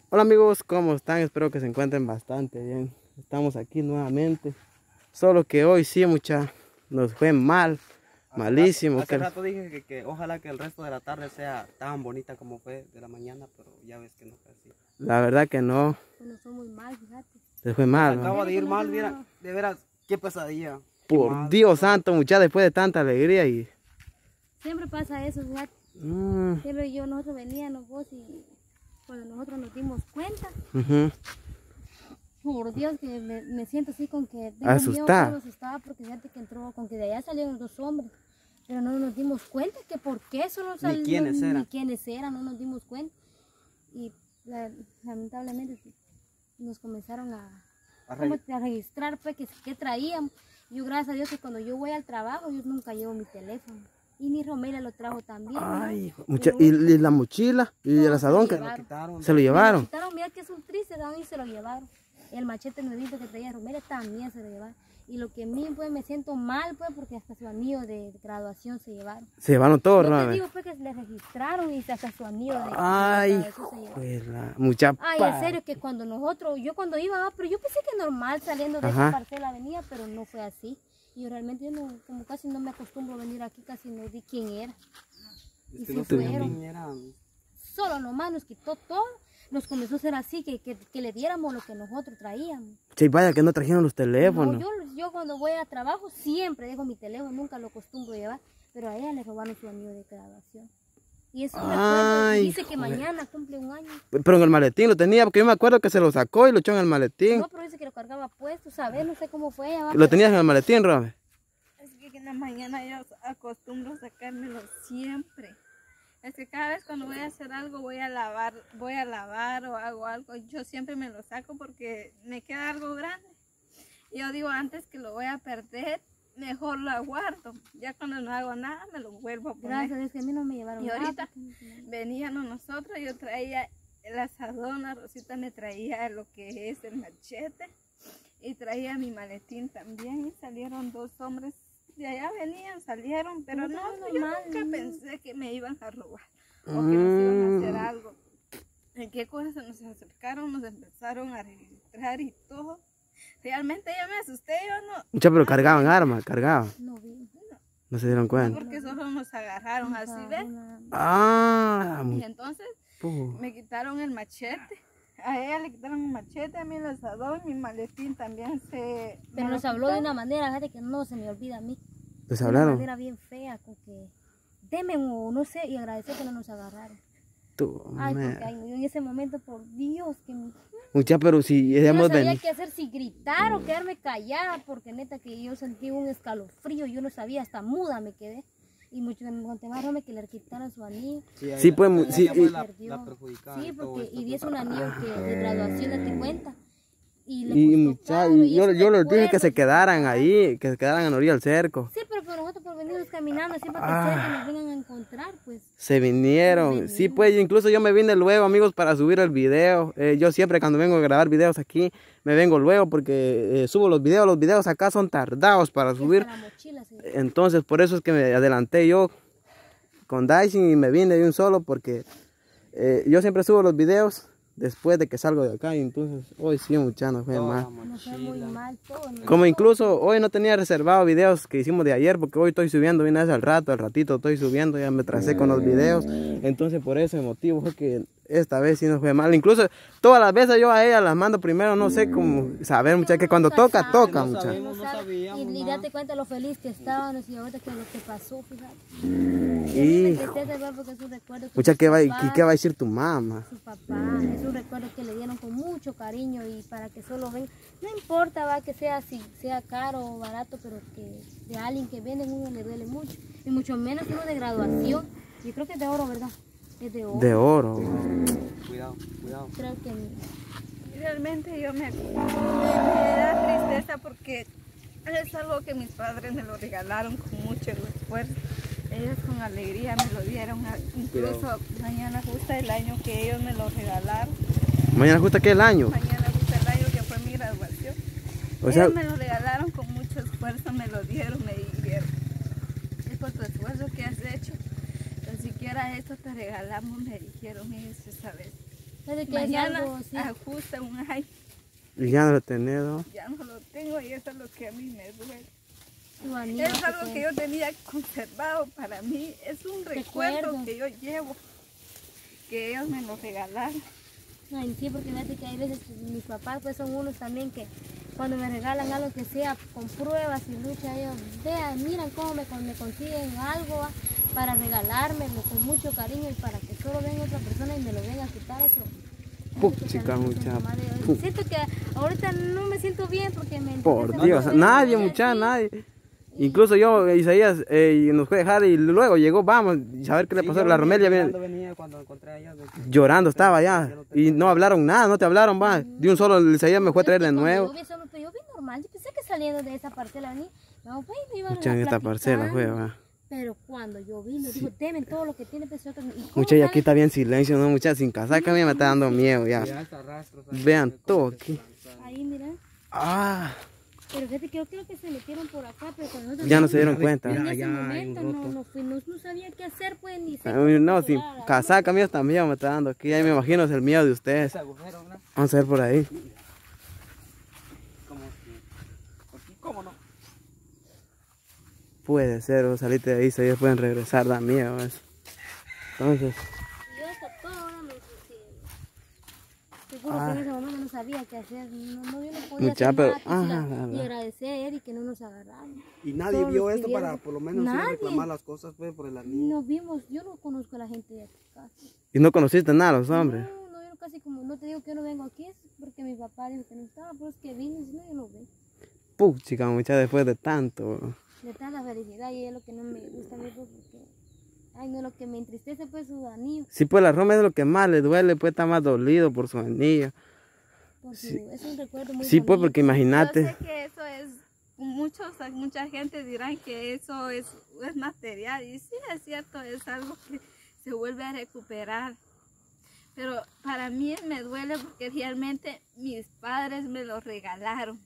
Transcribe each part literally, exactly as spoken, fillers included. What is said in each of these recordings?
Hola amigos, ¿cómo están? Espero que se encuentren bastante bien. Estamos aquí nuevamente. Solo que hoy sí, mucha, nos fue mal, hace malísimo. Rato, hace que... rato dije que, que ojalá que el resto de la tarde sea tan bonita como fue de la mañana, pero ya ves que no fue así. La verdad que no. Nos fue muy mal, fíjate. Se fue mal, ¿no? Acaba de ir mal, mira, de veras, qué pesadilla. Por mal, Dios santo, mucha, después de tanta alegría y... Siempre pasa eso, fíjate. Mm. Siempre yo, nosotros veníamos vos y cuando nosotros nos dimos cuenta, Uh-huh. por Dios que me, me siento así con que tengo Asustada. miedo, asustada porque fíjate que entró, con que de allá salieron dos hombres, pero no nos dimos cuenta que por qué eso no salió, ni quiénes eran, ni quiénes eran, no nos dimos cuenta y la, lamentablemente nos comenzaron a, a, ¿cómo te- a registrar pues que, que traíamos. Yo gracias a Dios que cuando yo voy al trabajo yo nunca llevo mi teléfono. Y mi Romelia lo trajo también. Ay, ¿no? mucha... Pero, y, y la mochila y no, el asadón se que lo lo quitaron. se lo llevaron. Me lo quitaron, mira que es un triste, ¿sabes? Y se lo llevaron. El machete nuevito que traía Romelia también se lo llevaron. Y lo que a mí pues me siento mal pues porque hasta su anillo de graduación se llevaron. Se llevaron todo, Yo ¿no? te digo pues que le registraron y hasta su anillo de, de Ay, graduación se llevaron. juela, mucha... Ay, en serio que cuando nosotros, yo cuando iba, ah, pero yo pensé que normal saliendo de Ajá. esa parcela venía, pero no fue así. Y yo realmente yo no, como casi no me acostumbro a venir aquí, casi no vi quién era. Es Y que se no sabía fueron. quién era. Solo nomás nos quitó todo, nos comenzó a hacer así, que, que, que le diéramos lo que nosotros traíamos. Che, vaya que no trajeron los teléfonos. No, yo, yo cuando voy a trabajo siempre dejo mi teléfono, nunca lo acostumbro a llevar, pero a ella le robaron su anillo de graduación. Y eso me acuerdo, Ay, y dice que joder. mañana cumple un año. Pero en el maletín lo tenía, porque yo me acuerdo que se lo sacó y lo echó en el maletín. No, pero dice que lo cargaba puesto, ¿sabes? No sé cómo fue ella. va, ¿Lo pero- tenías en el maletín, Robe? Es que en la mañana yo acostumbro sacármelo siempre. Es que cada vez cuando voy a hacer algo, voy a lavar, voy a lavar o hago algo, yo siempre me lo saco porque me queda algo grande. Y yo digo, antes que lo voy a perder, mejor lo guardo. Ya cuando no hago nada, me lo vuelvo a poner. Gracias a Dios que a mí no me llevaron Y nada, ahorita porque- veníamos nosotros, yo traía el asadón, a Rosita me traía lo que es el machete y traía mi maletín también y salieron dos hombres. De allá venían, salieron, pero No, no, no, yo mal, nunca no. pensé que me iban a robar o que nos iban a hacer Mm. algo. ¿En qué cosas se nos acercaron? Nos empezaron a registrar y todo. Realmente yo me asusté, yo no, Mucha, pero cargaban armas, cargaban. No vi. No se dieron no cuenta. porque solo nos agarraron así, ¿ves? Una- Ah, Y mu- entonces pu- me quitaron el machete. A ella le quitaron el machete, a mí el asador, mi maletín también se... Pero me nos lo habló de quitaron. una manera, fíjate que no se me olvida a mí. les De una hablaron. manera bien fea, con que deme o no sé, y agradecer que no nos agarraron. Tú, Ay, me- porque ay, yo en ese momento, por Dios, que me- Mucha, pero si yo no hemos sabía venido. qué hacer, si gritar o quedarme callada, porque neta que yo sentí un escalofrío, yo no sabía, hasta muda me quedé. Y mucho me conté más Rome que le quitaron su anillo. Sí, pues, mu- Ella sí, se y- la, perdió. la perjudicada Sí, y todo porque esto, y pues. es un anillo que de graduación date cuenta. Y le Y costó mucha, caro, y y yo, eso yo les recuerdo, dije que se y- quedaran ahí, que se quedaran en la orilla del cerco. Sí, pero por nosotros por venirnos caminando, siempre Ah. pensé que nos vengan a encontrar, pues. Se vinieron. Venimos. Sí, pues incluso yo me vine luego, amigos, para subir el video. Eh, yo siempre cuando vengo a grabar videos aquí, me vengo luego porque eh, subo los videos. Los videos acá son tardados para Y subir. hasta la mochila se- Entonces, por eso es que me adelanté yo con Dyson y me vine de un solo porque eh, yo siempre subo los videos después de que salgo de acá y entonces hoy sí, muchachos, no fue Toda mal. la nos fue muy mochila. mal todo. ¿no? Como incluso hoy no tenía reservado videos que hicimos de ayer porque hoy estoy subiendo, vine hace al rato, al ratito estoy subiendo, ya me tracé con los videos. Entonces por ese motivo fue que esta vez sí nos fue mal. Incluso todas las veces yo a ella las mando primero, no sé cómo saber, muchachos, que cuando toca, Nunca toca, sabe, No muchachos. sabemos, no sabe. sabíamos Y, y nada. date cuenta lo feliz que estábamos y ahorita que lo que pasó, fíjate. Y, Y me tristeza, ¿verdad? Porque es un recuerdo que mucha, sus ¿qué va, papás- qué, qué va a decir tu mamá? su papá, es un recuerdo que le dieron con mucho cariño y para que solo ven, no importa va que sea si sea caro o barato, pero que de alguien que viene uno le duele mucho y mucho menos uno de graduación. Yo creo que es de oro, ¿verdad? Es de oro. De oro. Cuidado, cuidado. Creo que Realmente yo me, me, me da tristeza porque es algo que mis padres me lo regalaron con mucho esfuerzo. Ellos con alegría me lo dieron, a- incluso mañana justo el año que ellos me lo regalaron. Mañana justo aquel año. Mañana justo el año que fue mi graduación. O sea, ellos me lo regalaron con mucho esfuerzo, me lo dieron, me dijeron. Es por tu esfuerzo que has hecho. Tan siquiera esto te regalamos, me dijeron ellos esa vez. Pero que es mañana algo, sí. ajusta un ay, Y ya no lo tenés, ¿no? ya no lo tengo y eso es lo que a mí me duele. Tu anillo Es que algo te- que yo tenía conservado para mí, es un recuerdo Recuerdo. que yo llevo, que ellos me lo regalaron. Ay, sí, porque fíjate que hay veces que mis papás pues son unos también que cuando me regalan algo que sea con pruebas y lucha, ellos vean, miran cómo me, con- me consiguen algo ah, para regalármelo con mucho cariño y para que solo venga otra persona y me lo venga a quitar eso. Puh, Fíjate que chica, también me mucha, siento mal de- puh. Siento que ahorita no me siento bien porque me Por entristece Dios, mucho nadie, ver mucha, así. nadie. Incluso yo, Isaías, eh, nos fue a dejar y luego llegó, vamos, a ver qué le Sí, pasó. yo La venía Romelia viene, llorando, venía cuando encontré a ella, de que- llorando estaba allá. Y no hablaron nada, no te hablaron, va. De un solo, Isaías me fue a traer de Cuando nuevo. Yo vi, eso, pero yo vi normal, yo pensé que saliendo de esa parcela venía, no, pues, me iban a Mucha en esta platicar. parcela fue, va. Pero cuando yo vi, me dijo, temen todo lo que tiene, pues otro. ¿Y cómo Mucha, y aquí sale? está bien silencio, ¿no? Mucha, sin casaca a mí me está dando miedo ya. Ya hasta rastros, ahí, Vean como todo que aquí. Ahí, mira. Ah, Pero fíjate que yo creo que se metieron por acá, pero cuando nosotros ya no se fuimos, dieron cuenta. en Mira, ese allá hay un momento no, roto. no, fui, no, no sabía qué hacer, pues, ni sé Ay, cómo no, sin controlar a la casaca a mí hasta miedo me está dando aquí. Ahí me imagino es el miedo de ustedes. ese agujero, ¿no? Vamos a ver por ahí. Como que, aquí, ¿cómo no? Puede ser, o saliste de ahí, si ellos pueden regresar, da miedo eso. Entonces, Yo hasta todo ahora me sucede. Te juro Ah. que en ese momento no sabía qué hacer. No, no, yo no podía Mucha, hacer pero- nada, quisiera- ah, y la- agradecer a Eric que no nos agarraron. Y nadie Todos vio nos esto pidieron- para por lo menos ir a Nadie. reclamar las cosas pues, por el anillo. Nos vimos, yo no conozco a la gente de acá. y no conociste nada a los hombres. No, no, yo casi como, no te digo que yo no vengo aquí, es porque mi papá dijo que no estaba, pero es que vine, si no, yo no vengo. Puh, chica, mucha, después de tanto. De tanta felicidad y es lo que no me gusta a mí, pues, porque, ay, no, lo que me entristece, pues, su anillo, Sí, pues la Roma es lo que más le duele, pues está más dolido por su anillo. por su, es un recuerdo muy Sí, pues bonito. porque Yo imagínate. sé que eso es, muchos, mucha gente dirán que eso es, es material y sí es cierto, es algo que se vuelve a recuperar. Pero para mí me duele porque realmente mis padres me lo regalaron.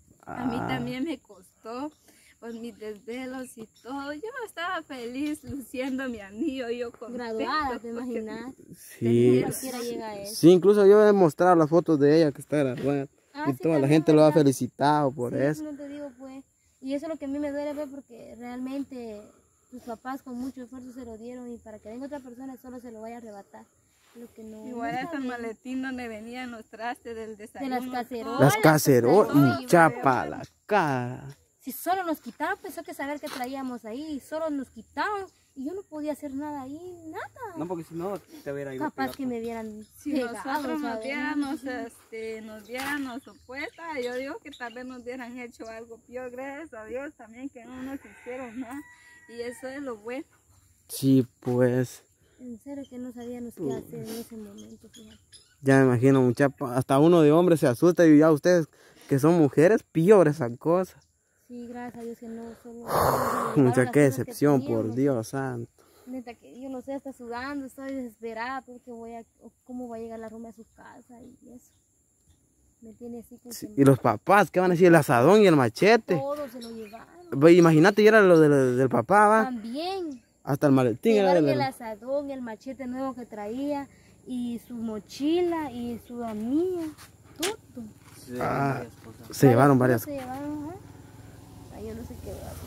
A mí Ah, también me costó, pues mis desvelos y todo. Yo estaba feliz luciendo mi anillo, yo contenta, Graduada, te porque imaginas. sí. Cualquiera llega a eso. Sí, incluso yo he mostrado las fotos de ella que está graduada. Ah, Y sí, toda la también, gente lo ha ¿verdad? felicitado por Sí, eso. no te digo, pues. Y eso es lo que a mí me duele ver porque realmente tus papás con mucho esfuerzo se lo dieron y para que venga otra persona solo se lo vaya a arrebatar. Lo que no. igual no a está ese bien. maletín donde venían los trastes del De desayuno. las cacerolas. Las cacerolas, Ay, mucha veo. pa' la cara. Si solo nos quitaron, pensó que saber que traíamos ahí. Solo nos quitaron y yo no podía hacer nada ahí, nada. No, porque si no te hubiera ido Capaz peor. que me vieran Si pegado, nosotros nos ¿sabes? viéramos, este, nos viéramos opuestas, yo digo que tal vez nos hubieran hecho algo peor, gracias a Dios también que no nos hicieron nada. Y eso es lo bueno. Sí, pues. En serio que no sabíamos qué hacer en ese momento, fíjate. Ya me imagino, mucha, pa- hasta uno de hombre se asusta y ya ustedes que son mujeres, peor esa cosa. Sí, gracias a Dios que no solo... solo Mucha, las qué cosas que decepción, por teníamos. Dios santo. Neta que yo no sé, está sudando, estoy desesperada porque voy a... o cómo va a llegar la Roma a su casa y eso. Me tiene así con Sí, que y los papás, ¿qué van a decir? El asadón y el machete. todo se lo llevaron. Ve, imagínate, y era lo del, del papá, va. También. Hasta el maletín era Llevaron del... el asadón, el machete nuevo que traía, y su mochila, y su anillo, todo. Sí, Ah. varias cosas. Se llevaron varias Se llevaron, ajá. Ay, yo no sé qué va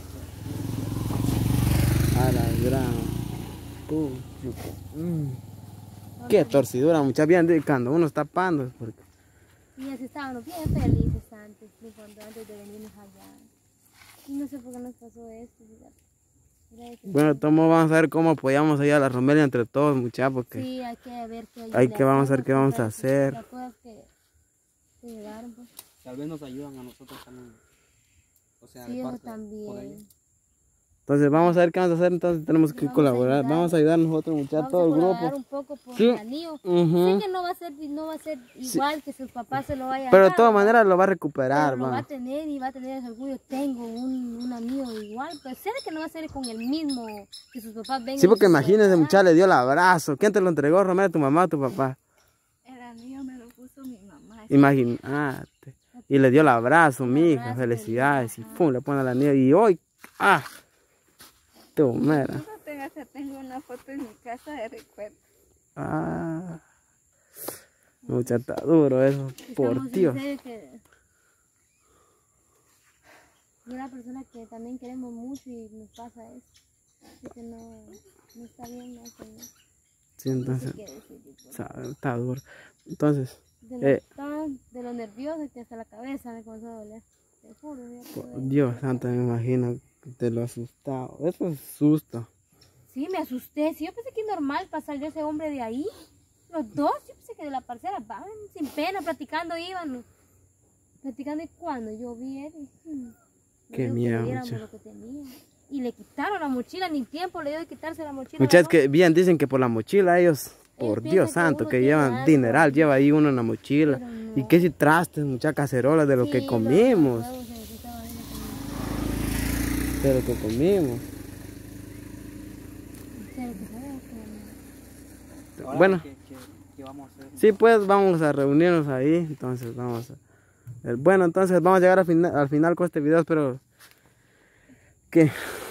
a hacer. a la gran. Uh, mm. Qué torcidura, muchas bien de- cuando uno está pando. Porque... Y así estábamos bien felices antes, ni cuando antes de venirnos allá. Y no sé por qué nos pasó esto, fíjate. Mira, hay que- Bueno, tomo, vamos a ver cómo apoyamos allá a la Romelia entre todos, muchachos, porque Sí, hay que ver qué Hay le que vamos a ver hacemos qué vamos a para que- hacer. las cosas que, que llegaron, pues. Tal vez nos ayudan a nosotros también. O sea, Sí, de eso parte, por ahí. también. entonces vamos a ver qué vamos a hacer, entonces tenemos que Vamos a colaborar, ayudar. vamos a ayudar nosotros, muchachos, Vamos todo a el colaborar grupo. un poco por Sí. el anillo. Ujú. Sé que no va a ser, no va a ser igual que sus papás se lo vayan Pero a de dar, todas ¿verdad? maneras lo va a Pero recuperar, lo va a va. tener y va a tener ese orgullo. Tengo un, un anillo igual, pero sé que no va a ser con el mismo que sus papás vengan. Sí, porque y se lo imagínese, dan. muchacho, le dio el abrazo. ¿Quién te lo entregó, Romero, tu mamá o tu papá? El anillo me lo puso mi mamá. Imagínate. Y le dio el abrazo, Un mija, abrazo, felicidades. Y ajá. pum, le pone el anillo. Y hoy, ah, tu mera. No tengo, tengo una foto en mi casa de recuerdo. Ah. Mucha, está duro eso, por Estamos Dios. en serio que... Y una persona que también queremos mucho y nos pasa eso. Así que no, no está bien, no, que no. Sí, entonces, No sé qué decir, tipo. está, está duro. Entonces, De lo, eh, tan- de lo nervioso que hasta la cabeza me comenzó a doler. Te juro. ya por pude- Dios santo, me imagino de lo asustado. Eso es susto. Sí, me asusté. Sí, yo pensé que normal para salir ese hombre de ahí. Los dos, yo pensé que de la parcela van sin pena, platicando iban. Platicando y cuando yo vi él, hmm, Qué me dijo que miedo, le diéramos mucha. lo que tenía. Y le quitaron la mochila, ni tiempo le dio de quitarse la mochila. Muchachos, ¿no? que bien dicen que por la mochila ellos, por piensan Dios que santo, uno que tiene llevan algo. dineral, lleva ahí uno en la mochila. Pero no. Y que si trastes, muchas cacerolas de lo Sí, que los- comimos. los huevos se- se estaban ahí comiendo. De lo que comimos. Pero que sabes que Ahora, Bueno. ¿qué, qué, qué vamos a hacer? Sí, pues vamos a reunirnos ahí. Entonces vamos a... eh, Bueno, entonces vamos a llegar al final, al final con este video. Espero que...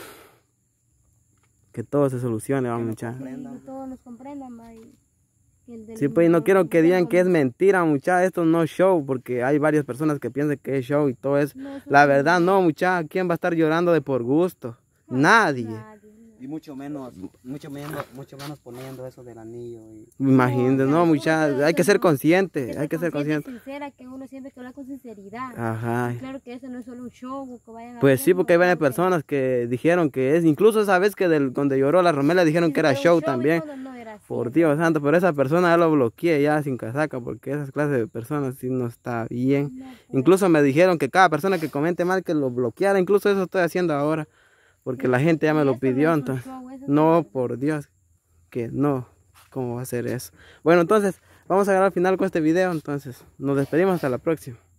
Que todo se solucione, vamos muchachos. no todos nos comprendan, ma, y que el del Sí, pues y no quiero que digan que es no, mentira, muchachos. Esto no es show, porque hay varias personas que piensan que es show y todo eso. no, eso La no, verdad no, muchachos. ¿Quién va a estar llorando de por gusto? Nadie. nadie, Y mucho menos, mucho menos, mucho menos poniendo eso del anillo. Y... Imagínate, no, No, muchachos. pero Hay que eso ser no. consciente, que hay que ser consciente. sincera, que uno siempre que habla con sinceridad. Ajá. Claro que eso no es solo un show que vayan a Pues sí, hacer, porque hay no, varias claro que- personas que dijeron que es, incluso esa vez que del, donde lloró la Romela dijeron Sí, que era un show y también. todo, no era así. Por Dios santo, pero esa persona ya lo bloqueé ya sin casaca, porque esas clases de personas sí no está bien. No, pues, Incluso me dijeron que cada persona que comente mal que lo bloqueara, incluso eso estoy haciendo ahora, porque la gente ya me lo eso no es pidió, un entonces, show, eso no, por Dios, que no, ¿cómo va a ser eso? Bueno, entonces, vamos a llegar al final con este video, entonces, nos despedimos hasta la próxima.